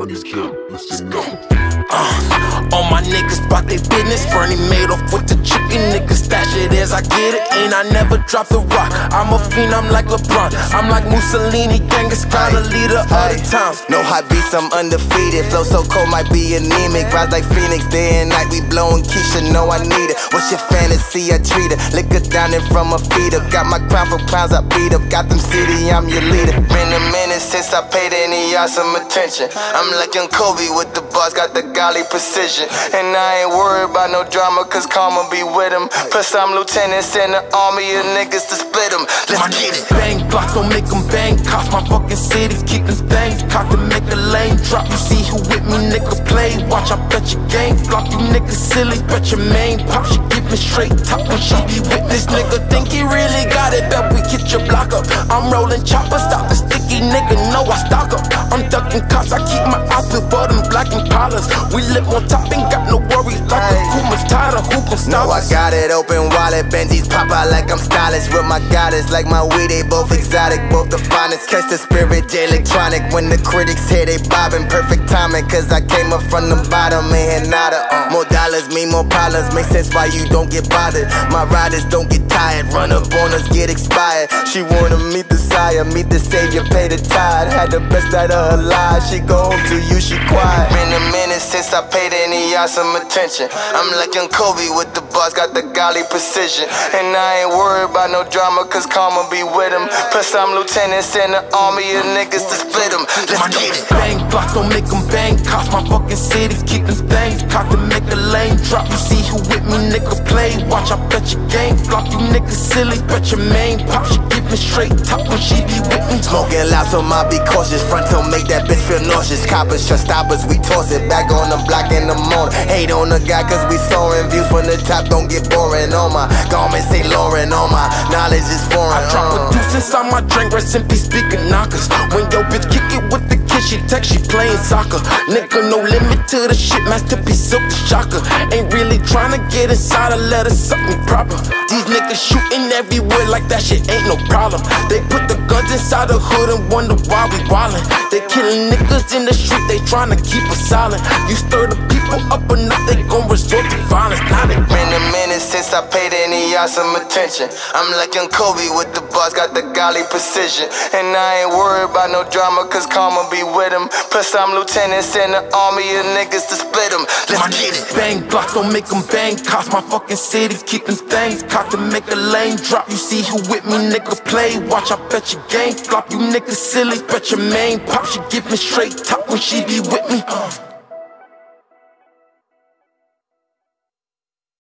on this jump. Listen up. All my niggas bout they business. Bernie made off with the chicken. Niggas stash it as I get it. And I never drop the rock. I'm a fiend, I'm like LeBron. I'm like Mussolini, Genghis Khan, a leader all the time. No high beats, I'm undefeated. Flow so cold, might be anemic. Rise like Phoenix, day and night we blowing Keisha. Know I need it. What's your fantasy? I treat it. Liquor down in from my feet up. Got my crown for crowns, I beat up. Got them city, I'm your leader. Been a minute since I paid any y'all some attention. I'm like young Kobe with the bars, got the golly precision. And I ain't worried about no drama, cause karma be with him. Plus I'm lieutenants in the army of niggas to split them. Let's get it. Bang blocks don't make them bang. Cops my fucking cities, keep them things cocked to make a lane drop. You see who with me, nigga play. Watch, I bet your game flop. You niggas silly, bet your main pop. She give me straight top when she be with this nigga. Think he really got it, bet we get your block up. I'm rolling choppers, stop the sticky nigga, know I stock up. I'm ducking cops, I keep my eyes peeled for them black Impalas. We live on top, ain't got no worries like a Kuma's tired of who can stop us. I got it, open wallet, Benjis pop out like I'm stylish. With my goddess, like my weed, they both exotic, both the finest. Catch the spirit, J electronic. When the critics hear they bobbing, perfect timing. Cause I came up from the bottom, ain't nada. More dollars mean more problems, make sense why you don't get bothered. My riders don't get tired, run up on us, get expired. She wanna meet the sire, meet the savior, pay the tide. Had the best out of her life, she go home to you, she quiet. Been a minute since I paid any y'all some attention. I'm like young Kobe with the bars, got the golly precision. And I ain't worried about no drama, cause karma be with him. Plus I'm lieutenants in the army of niggas to split them. Let's get it. Bang blocks don't make them bang. Cops my fucking cities, keep them things cocked to make a lane drop. You see who with me, nigga play. Watch, I bet your game flop. You niggas silly, bet your main pop. She give me straight top when she be with me. Smoking loud, so my be cautious. Front toe make that bitch feel nauseous. Coppers, trust stoppers, we toss it back on the block in the morning. Hate on the guy cause we soaring. Views from the top don't get boring. On my garments say Lauren. On my knowledge is foreign. I drop a deuce inside my drink, rest in peace, speaking knockers. When your bitch kick it with the kid, she text, she playing soccer. Nigga, no limit to the shit, masterpiece, silk the shocker. Ain't really tryna get inside her, let her suck me proper. These niggas shooting everywhere like that shit ain't no problem. They put the guns inside the hood and wonder why we wildin'. They killing niggas in the street, they tryna keep us silent. You stir the people up enough, they gon' resort to violence. Now they been a minute since I paid any y'all some attention. I'm like young Kobe with the bars, got the golly precision. And I ain't worried about no drama, cause karma be with him. Plus I'm lieutenants in the army of niggas to split them. Let's get it. Bang blocks don't make them bang. Cops my fucking cities, keep them things cocked to make a lane drop. You see who with me, nigga play. Watch, I bet your game flop. You niggas silly, bet your main pop. She give me straight top when she be with me.